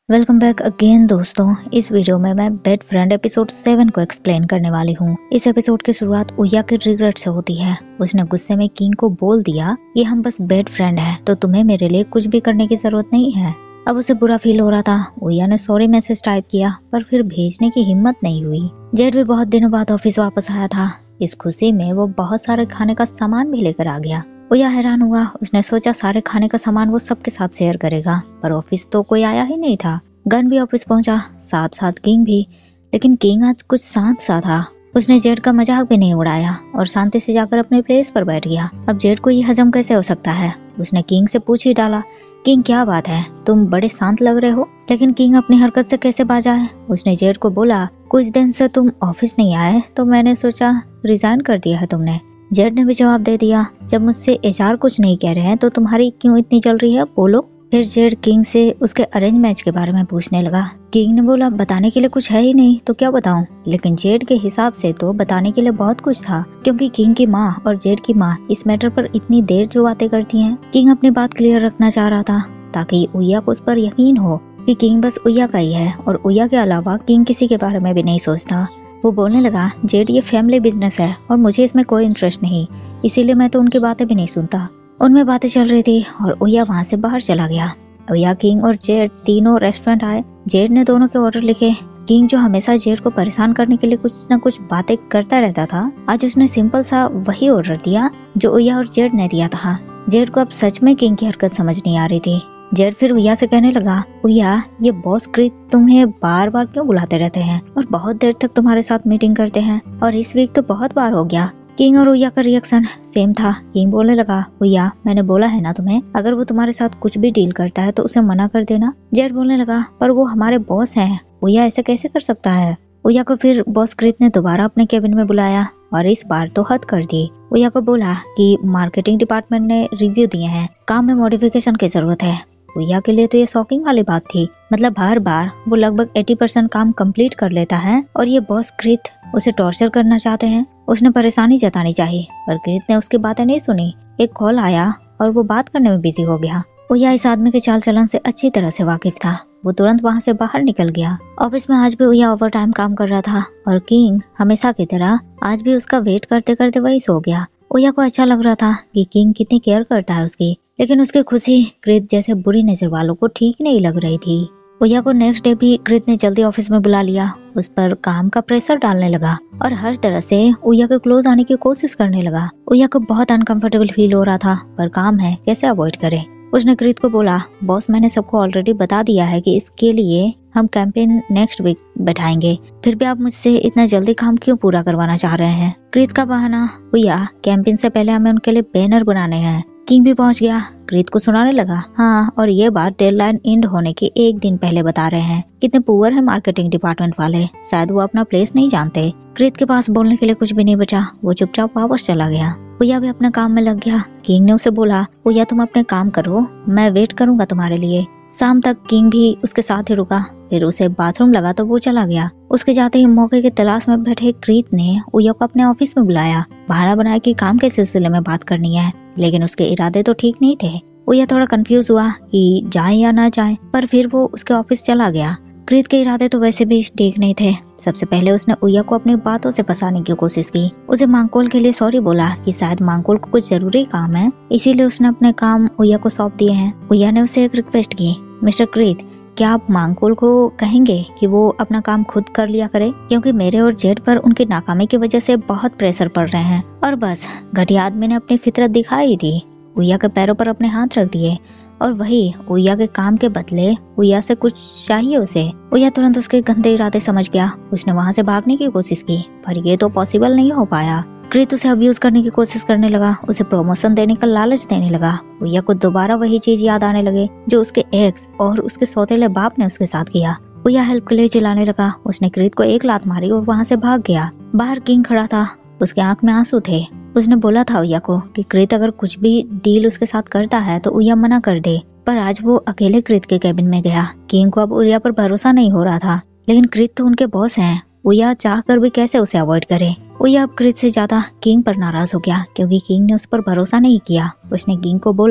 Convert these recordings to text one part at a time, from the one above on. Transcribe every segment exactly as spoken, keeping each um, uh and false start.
Welcome back again दोस्तों। इस video में मैं बेड फ्रेंड एपिसोड सेवन को एक्सप्लेन करने वाली हूँ। इस एपिसोड की शुरुआत उया के रिग्रेट से होती है। उसने गुस्से में किंग को बोल दिया कि हम बस बेड फ्रेंड हैं, तो तुम्हें मेरे लिए कुछ भी करने की जरूरत नहीं है। अब उसे बुरा फील हो रहा था। उया ने सॉरी मैसेज टाइप किया, पर फिर भेजने की हिम्मत नहीं हुई। जेड भी बहुत दिनों बाद ऑफिस वापस आया था। इस खुशी में वो बहुत सारे खाने का सामान भी लेकर आ गया। उया हैरान हुआ। उसने सोचा सारे खाने का सामान वो सबके साथ शेयर करेगा, पर ऑफिस तो कोई आया ही नहीं था। गन भी ऑफिस पहुंचा, साथ साथ किंग भी। लेकिन किंग आज कुछ शांत सा था। उसने जेड का मजाक भी नहीं उड़ाया और शांति से जाकर अपने प्लेस पर बैठ गया। अब जेड को ये हजम कैसे हो सकता है? उसने किंग से पूछ ही डाला, किंग क्या बात है, तुम बड़े शांत लग रहे हो। लेकिन किंग अपनी हरकत से कैसे बाजा है। उसने जेड को बोला, कुछ दिन से तुम ऑफिस नहीं आए तो मैंने सोचा रिजाइन कर दिया है तुमने। जेड ने भी जवाब दे दिया, जब मुझसे एचआर कुछ नहीं कह रहे हैं तो तुम्हारी क्यों इतनी चल रही है, बोलो। फिर जेड किंग से उसके अरेंज मैच के बारे में पूछने लगा। किंग ने बोला, बताने के लिए कुछ है ही नहीं तो क्या बताऊं। लेकिन जेड के हिसाब से तो बताने के लिए बहुत कुछ था, क्योंकि किंग की माँ और जेड की माँ इस मैटर पर इतनी देर जो बातें करती हैं। किंग अपनी बात क्लियर रखना चाह रहा था ताकि उया को उस पर यकीन हो कि किंग बस उया का ही है और उया के अलावा किंग किसी के बारे में भी नहीं सोचता। वो बोलने लगा, जेड ये फैमिली बिजनेस है और मुझे इसमें कोई इंटरेस्ट नहीं, इसीलिए मैं तो उनकी बातें भी नहीं सुनता। उनमें बातें चल रही थी और उया वहाँ से बाहर चला गया। उया, किंग और जेड तीनों रेस्टोरेंट आए। जेड ने दोनों के ऑर्डर लिखे। किंग जो हमेशा जेड को परेशान करने के लिए कुछ न कुछ बातें करता रहता था, आज उसने सिंपल सा वही ऑर्डर दिया जो उया और जेड ने दिया था। जेड को अब सच में किंग की हरकत समझ नहीं आ रही थी। जेड फिर उया से कहने लगा, उया ये बॉस क्रित तुम्हें बार बार क्यों बुलाते रहते हैं और बहुत देर तक तुम्हारे साथ मीटिंग करते हैं, और इस वीक तो बहुत बार हो गया। किंग और उया का रिएक्शन सेम था। किंग बोलने लगा, उया मैंने बोला है ना तुम्हें, अगर वो तुम्हारे साथ कुछ भी डील करता है तो उसे मना कर देना। जेड बोलने लगा, पर वो हमारे बॉस हैं, उया ऐसे कैसे कर सकता है। उया को फिर बॉस क्रित ने दोबारा अपने केबिन में बुलाया और इस बार तो हद कर दी। उया को बोला कि मार्केटिंग डिपार्टमेंट ने रिव्यू दिए हैं, काम में मॉडिफिकेशन की जरूरत है। उया के लिए तो ये शॉकिंग वाली बात थी। मतलब हर बार वो लगभग अस्सी परसेंट काम कंप्लीट कर लेता है और ये बॉस क्रित उसे टॉर्चर करना चाहते हैं। उसने परेशानी जतानी चाहिए, पर क्रित ने उसकी बातें नहीं सुनी। एक कॉल आया और वो बात करने में बिजी हो गया। उया इस आदमी के चाल चलन से अच्छी तरह से वाकिफ था। वो तुरंत वहाँ से बाहर निकल गया। ऑफिस में आज भी उया ओवर टाइम काम कर रहा था और किंग हमेशा की तरह आज भी उसका वेट करते करते वही सो गया। उया को अच्छा लग रहा था कि किंग कितनी केयर करता है उसकी, लेकिन उसकी खुशी क्रित जैसे बुरी नजर वालों को ठीक नहीं लग रही थी। उया को नेक्स्ट डे भी क्रित ने जल्दी ऑफिस में बुला लिया। उस पर काम का प्रेशर डालने लगा और हर तरह से उया के क्लोज आने की कोशिश करने लगा। उया को बहुत अनकंफर्टेबल फील हो रहा था, पर काम है कैसे अवॉइड करे। उसने क्रित को बोला, बॉस मैंने सबको ऑलरेडी बता दिया है कि इसके लिए हम कैंपेन नेक्स्ट वीक बैठाएंगे, फिर भी आप मुझसे इतना जल्दी काम क्यों पूरा करवाना चाह रहे हैं। क्रित का बहाना, उया कैंपेन से पहले हमें उनके लिए बैनर बनाने हैं। किंग भी पहुंच गया। क्रित को सुनाने लगा, हाँ और ये बात डेडलाइन एंड होने के एक दिन पहले बता रहे हैं। कितने पुअर है मार्केटिंग डिपार्टमेंट वाले, शायद वो अपना प्लेस नहीं जानते। क्रित के पास बोलने के लिए कुछ भी नहीं बचा। वो चुपचाप वापस चला गया। उया भी अपने काम में लग गया। किंग ने उसे बोला, उया तुम अपने काम करो, मैं वेट करूंगा तुम्हारे लिए। शाम तक किंग भी उसके साथ ही रुका। फिर उसे बाथरूम लगा तो वो चला गया। उसके जाते ही मौके की तलाश में बैठे क्रित ने उया को अपने ऑफिस में बुलाया। बहाना बनाया कि काम के सिलसिले में बात करनी है, लेकिन उसके इरादे तो ठीक नहीं थे। उया थोड़ा कंफ्यूज हुआ कि जाए या ना जाए, पर फिर वो उसके ऑफिस चला गया। क्रित के इरादे तो वैसे भी ठीक नहीं थे। सबसे पहले उसने उया को अपनी बातों से फंसाने की कोशिश की। उसे मांगकोल के लिए सॉरी बोला कि शायद मांगकोल को कुछ जरूरी काम है, इसीलिए उसने अपने काम उया को सौंप दिए हैं। उया ने उसे एक रिक्वेस्ट की, मिस्टर क्रित क्या आप मांगकोल को कहेंगे कि वो अपना काम खुद कर लिया करे, क्योंकि मेरे और जेड पर उनकी नाकामी की वजह से बहुत प्रेशर पड़ रहे हैं। और बस घटिया आदमी ने अपनी फितरत दिखाई दी, उया के पैरों पर अपने हाथ रख दिए और वही उया के काम के बदले उया से कुछ चाहिए उसे। उया तुरंत उसके गंदे इरादे समझ गया। उसने वहाँ से भागने की कोशिश की, पर ये तो पॉसिबल नहीं हो पाया। क्रित उसे अब्यूज करने की कोशिश करने लगा, उसे प्रमोशन देने का लालच देने लगा। उया को दोबारा वही चीज याद आने लगे जो उसके एक्स और उसके सौतेले बाप ने उसके साथ किया। उया हेल्प के लिए चिल्लाने लगा। उसने क्रित को एक लात मारी और वहाँ से भाग गया। बाहर किंग खड़ा था, उसके आंख में आंसू थे। उसने बोला था उया को कि क्रित अगर कुछ भी डील उसके साथ करता है तो उया मना कर दे, पर आज वो अकेले क्रित के केबिन में गया। किंग को अब उया पर भरोसा नहीं हो रहा था, लेकिन क्रित तो उनके बॉस हैं। उया चाह कर भी कैसे उसे अवॉइड करे। उया अब क्रित से ज्यादा किंग पर नाराज हो गया, क्योंकि किंग ने उस पर भरोसा नहीं किया। उसने किंग को बोला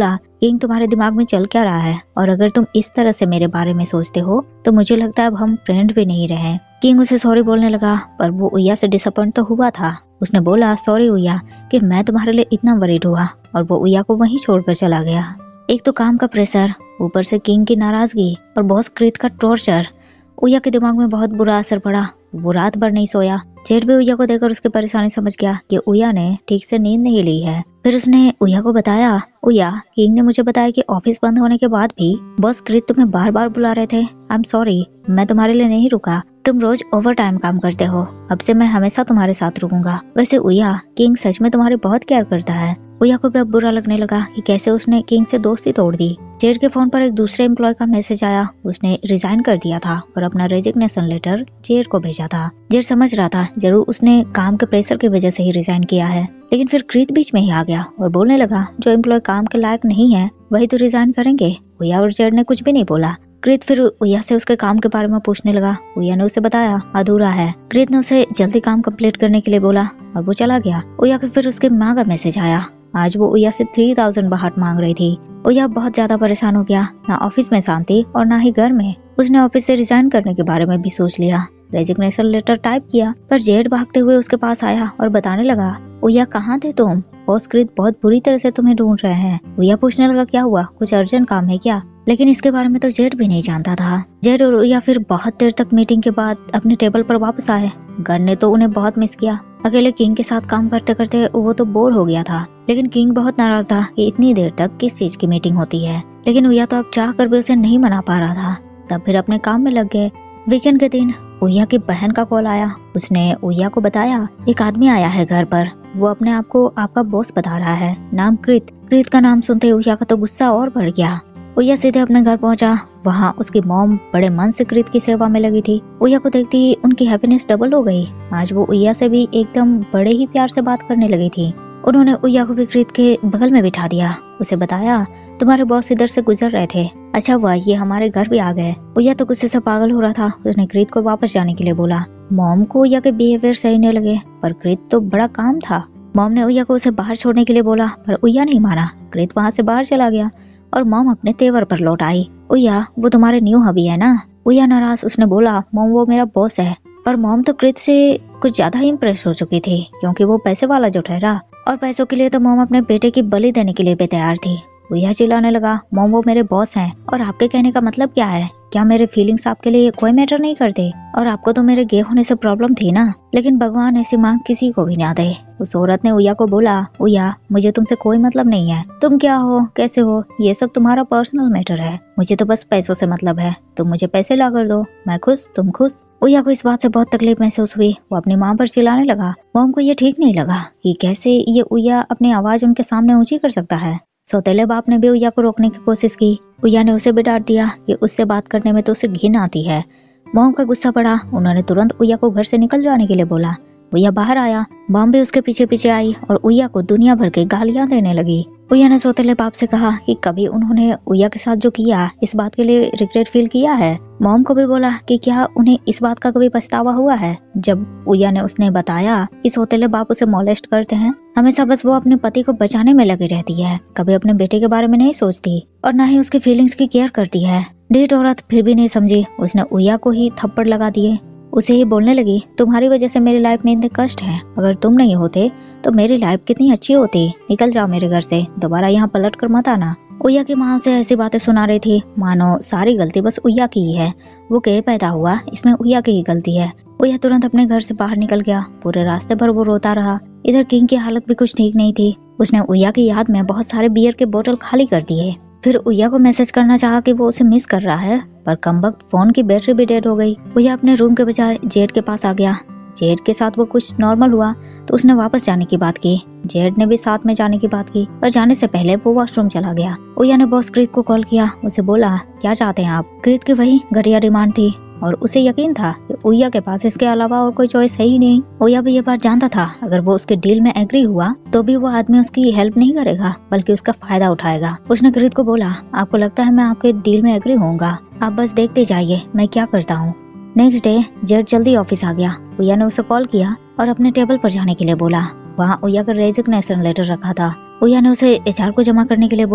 किंग तुम्हारे दिमाग में चल क्या रहा है, और अगर तुम इस तरह से मेरे बारे में सोचते हो तो मुझे लगता है अब हम फ्रेंड भी नहीं रहे। किंग उसे सॉरी बोलने लगा, पर वो उया से डिसअपॉइंट तो हुआ था। उसने बोला, सॉरी उया कि मैं तुम्हारे लिए इतना वरीड हुआ, और वो उया को वहीं छोड़कर चला गया। एक तो काम का प्रेशर, ऊपर से किंग की नाराजगी और बॉस क्रीत का टॉर्चर। उया के दिमाग में बहुत बुरा असर पड़ा। वो रात भर नहीं सोया। जेड भी उया को देखकर उसकी परेशानी समझ गया कि उया ने ठीक से नींद नहीं ली है। फिर उसने उया को बताया, उया, किंग ने मुझे बताया कि ऑफिस बंद होने के बाद भी बॉस क्रीत तुम्हें बार बार बुला रहे थे। आई एम सॉरी, मैं तुम्हारे लिए नहीं रुका। तुम रोज ओवर टाइम काम करते हो, अब से मैं हमेशा तुम्हारे साथ रुकूंगा। वैसे उया, किंग सच में तुम्हारी बहुत केयर करता है। उया को भी अब बुरा लगने लगा कि कैसे उसने किंग से दोस्ती तोड़ दी। जेड के फोन पर एक दूसरे एम्प्लॉय का मैसेज आया। उसने रिजाइन कर दिया था और अपना रेजिग्नेशन लेटर जेड को भेजा था। जेड समझ रहा था जरूर उसने काम के प्रेशर की वजह से ही रिजाइन किया है, लेकिन फिर क्रीत बीच में ही आ गया और बोलने लगा, जो एम्प्लॉय काम के लायक नहीं है वही तो रिजाइन करेंगे। उया और जेड ने कुछ भी नहीं बोला। क्रीत फिर उया से उसके काम के बारे में पूछने लगा। उया ने उसे बताया अधूरा है। क्रीत ने उसे जल्दी काम कंप्लीट करने के लिए बोला और वो चला गया। उया के फिर उसके माँ का मैसेज आया। आज वो उया से थ्री थाउजेंड बाहट मांग रही थी। उया बहुत ज्यादा परेशान हो गया, ना ऑफिस में शांति और ना ही घर में। उसने ऑफिस से रिजाइन करने के बारे में भी सोच लिया, रेजिग्नेशन लेटर टाइप किया, पर जेड भागते हुए उसके पास आया और बताने लगा, उया कहाँ थे तुम? बॉस क्रीत बहुत बुरी तरह से तुम्हें ढूंढ रहे हैं। उया पूछने लगा, क्या हुआ, कुछ अर्जेंट काम है क्या? लेकिन इसके बारे में तो जेड भी नहीं जानता था। जेड और उया फिर बहुत देर तक मीटिंग के बाद अपने टेबल पर वापस आए। घर ने तो उन्हें बहुत मिस किया। अकेले किंग के साथ काम करते करते वो तो बोर हो गया था, लेकिन किंग बहुत नाराज था कि इतनी देर तक किस चीज की मीटिंग होती है। लेकिन उया तो अब चाह कर भी उसे नहीं मना पा रहा था। सब फिर अपने काम में लग गए। वीकेंड के दिन उया की बहन का कॉल आया। उसने उया को बताया, एक आदमी आया है घर पर, वो अपने आप को आपका बॉस बता रहा है, नाम क्रीत। क्रीत का नाम सुनते उया का तो गुस्सा और बढ़ गया। उया सीधे अपने घर पहुंचा। वहाँ उसकी मॉम बड़े मन से क्रीत की सेवा में लगी थी। उया को देखती ही उनकी हैप्पीनेस डबल हो गई। आज वो उया से भी एकदम बड़े ही प्यार से बात करने लगी थी। उन्होंने उया को भी क्रीत के बगल में बिठा दिया। उसे बताया, तुम्हारे बॉस इधर से गुजर रहे थे, अच्छा हुआ ये हमारे घर भी आ गए। उया तो गुस्से से पागल हो रहा था। उसने क्रीत को वापस जाने के लिए बोला। मॉम को उया के बिहेवियर सही नहीं लगे, पर क्रीत तो बड़ा काम था। मॉम ने उया को उसे बाहर छोड़ने के लिए बोला, पर उया नहीं माना। क्रीत वहाँ से बाहर चला गया और मॉम अपने तेवर पर लौट आई। उया, वो तुम्हारे न्यू हबी है ना? उया नाराज। उसने बोला, मॉम वो मेरा बॉस है। पर मॉम तो क्रीत से कुछ ज्यादा ही इम्प्रेस हो चुकी थी, क्योंकि वो पैसे वाला जो ठहरा, और पैसों के लिए तो मॉम अपने बेटे की बलि देने के लिए भी तैयार थी। उया चिल्लाने लगा, मॉम वो मेरे बॉस हैं, और आपके कहने का मतलब क्या है? क्या मेरे फीलिंग्स आपके लिए कोई मैटर नहीं करते? और आपको तो मेरे गे होने से प्रॉब्लम थी ना, लेकिन भगवान ऐसी मांग किसी को भी ना दे। उस औरत ने उया को बोला, उया मुझे तुमसे कोई मतलब नहीं है, तुम क्या हो, कैसे हो, ये सब तुम्हारा पर्सनल मैटर है। मुझे तो बस पैसों से मतलब है। तुम मुझे पैसे ला कर दो, मैं खुश, तुम खुश। उया को इस बात से बहुत तकलीफ महसूस हुई। वो अपनी माँ पर चिल्लाने लगा। मॉम को ये ठीक नहीं लगा कि कैसे ये उया अपनी आवाज उनके सामने ऊंची कर सकता है। सौतेले बाप ने भी उया को रोकने की कोशिश की। उया ने उसे भी डांट दिया कि उससे बात करने में तो उसे घिन आती है। मॉम का गुस्सा बढ़ा। उन्होंने तुरंत उया को घर से निकल जाने के लिए बोला। उया बाहर आया। मॉम भी उसके पीछे पीछे आई और उया को दुनिया भर के गालियां देने लगी। उया ने सौतेले बाप से कहा कि कभी उन्होंने उया के साथ जो किया, इस बात के लिए रिग्रेट फील किया है। मॉम को भी बोला कि क्या उन्हें इस बात का कभी पछतावा हुआ है, जब उया ने उसने बताया कि सौतेले बाप उसे मोलेस्ट करते हैं। हमेशा बस वो अपने पति को बचाने में लगी रहती है, कभी अपने बेटे के बारे में नहीं सोचती और न ही उसकी फीलिंग्स की केयर करती है। ढीठ औरत फिर भी नहीं समझी। उसने उया को ही थप्पड़ लगा दिए। उसे ही बोलने लगी, तुम्हारी वजह से मेरी लाइफ में इतने कष्ट हैं, अगर तुम नहीं होते तो मेरी लाइफ कितनी अच्छी होती। निकल जाओ मेरे घर से, दोबारा यहाँ पलट कर मत आना। उया की माँ से ऐसी बातें सुना रही थी मानो सारी गलती बस उया की ही है। वो के पैदा हुआ, इसमें उया की ही गलती है। उया तुरंत अपने घर से बाहर निकल गया। पूरे रास्ते भर वो रोता रहा। इधर किंग की हालत भी कुछ ठीक नहीं थी। उसने उया की याद में बहुत सारे बियर के बोतल खाली कर दिए। फिर उया को मैसेज करना चाहा कि वो उसे मिस कर रहा है, पर कमबख्त फोन की बैटरी भी डेड हो गई। उया अपने रूम के बजाय जेड के पास आ गया। जेड के साथ वो कुछ नॉर्मल हुआ तो उसने वापस जाने की बात की। जेड ने भी साथ में जाने की बात की, पर जाने से पहले वो वॉशरूम चला गया। उया ने बॉस क्रीत को कॉल किया। उसे बोला, क्या चाहते हैं आप? क्रीत की वही घटिया डिमांड थी और उसे यकीन था कि उया के पास इसके अलावा और कोई चॉइस है ही नहीं। उया भी ये बात जानता था, अगर वो उसके डील में एग्री हुआ तो भी वो आदमी उसकी हेल्प नहीं करेगा, बल्कि उसका फायदा उठाएगा। उसने क्रीत को बोला, आपको लगता है मैं आपके डील में एग्री होऊंगा? आप बस देखते जाइए मैं क्या करता हूँ। नेक्स्ट डे जेड जल्दी ऑफिस आ गया। उया ने उसे कॉल किया और अपने टेबल पर जाने के लिए बोला। वहाँ उया का रेजिग्नेशन लेटर रखा था। उया ने उसे एचआर को जमा करने के लिए बोला।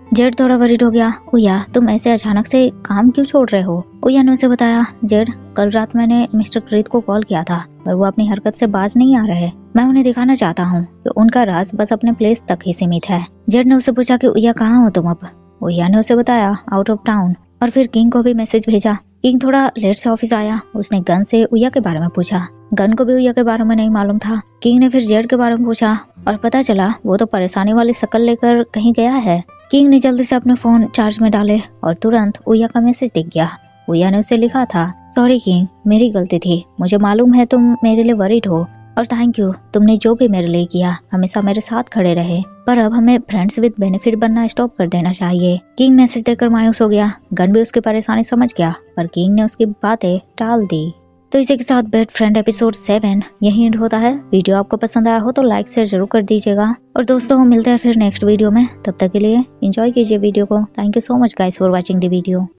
जेड थोड़ा वरीड हो गया। उया तुम ऐसे अचानक से काम क्यों छोड़ रहे हो? उया ने उसे बताया, जेड कल रात मैंने मिस्टर क्रीत को कॉल किया था पर वो अपनी हरकत से बाज नहीं आ रहे। मैं उन्हें दिखाना चाहता हूँ कि उनका राज बस अपने प्लेस तक ही सीमित है। जेड ने उसे पूछा कि उया कहाँ हो तुम अब? उया ने उसे बताया, आउट ऑफ टाउन। और फिर किंग को भी मैसेज भेजा। किंग थोड़ा लेट से ऑफिस आया। उसने गन से उया के बारे में पूछा। गन को भी उया के बारे में नहीं मालूम था। किंग ने फिर जेड के बारे में पूछा और पता चला वो तो परेशानी वाली शक्ल लेकर कहीं गया है। किंग ने जल्दी से अपने फोन चार्ज में डाले और तुरंत उया का मैसेज दिख गया। उया ने उसे लिखा था, सॉरी किंग, मेरी गलती थी। मुझे मालूम है तुम मेरे लिए वरीड हो और थैंक यू, तुमने जो भी मेरे लिए किया, हमेशा मेरे साथ खड़े रहे। पर अब हमें फ्रेंड्स विद बेनिफिट बनना स्टॉप कर देना चाहिए। किंग मैसेज देकर मायूस हो गया। गन भी उसकी परेशानी समझ गया पर किंग ने उसकी बातें टाल दी। तो इसी के साथ बेड फ्रेंड एपिसोड सेवन यही एंड होता है। वीडियो आपको पसंद आया हो तो लाइक शेयर जरूर कर दीजिएगा और दोस्तों मिलते हैं फिर नेक्स्ट वीडियो में। तब तक के लिए एंजॉय कीजिए वीडियो को। Thank you so much guys for watching the video.